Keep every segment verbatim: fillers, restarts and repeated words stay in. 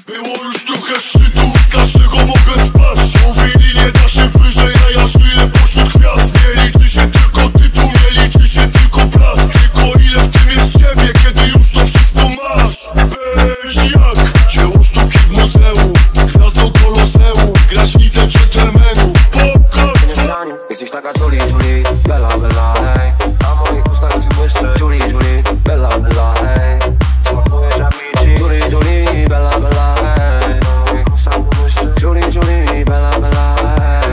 Było już trochę szczytów, z każdego mogę spaść. Mówili nie da się wyżej, a ja żyję pośród gwiazd. Nie liczy się tylko tytuł, nie liczy się tylko blask. Tylko ile w tym jest ciebie, kiedy już to wszystko masz. Weź jak dzieło sztuki w muzeum, gwiazdo koloseum, graźnicę dżentelmenów. Pokaż to. Jesteś taka Julie, Julie, bella, bella, hej. Na moich ustach się błyszczy Julie, Julie, bella, bella, hej. Smakujesz jak Michi Julie, Julie, bella, bella, hej. Na moich ustach się błyszczy Julie, Julie, bella, bella, hej.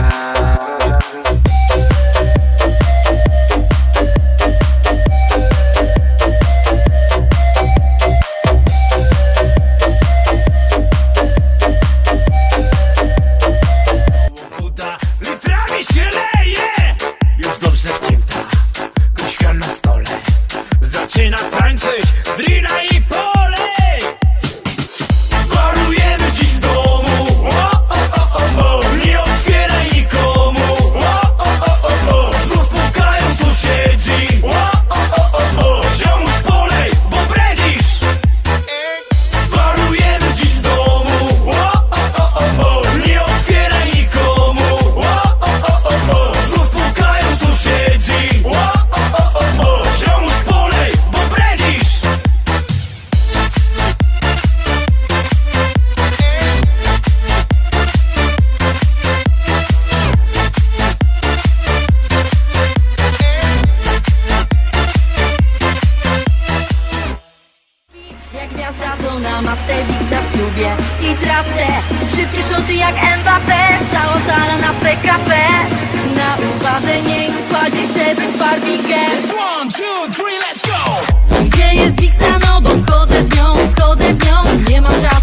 Woda litrami się leje, już dobrze wpięta, kuśka na stole. Zaczyna tańczyć drina i polej. Parujemy dziś w domu, o, o, o, o, o. Nie otwieraj nikomu, o, o, o, o, o. Znów pukają sąsiedzi, o, o, o, o, o. Ziomuś polej, bo bredzisz. Parujemy dziś w domu, o, o, o, o, o. Nie otwieraj nikomu, o, o, o, o, o. Znów pukają sąsiedzi, o, o, o, o, o. Ziomuś polej, bo bredzisz. Jak gwiazda to na Masterwixa w klubie i trasę, szybkie szoty jak Mbappé. Cała sala na P K P, na uwadze miej w składzie, chcę być Barbikiem. One, two, three, let's go! Gdzie jest Wixa, no bo wchodzę w nią, wchodzę w nią. Nie mam czasu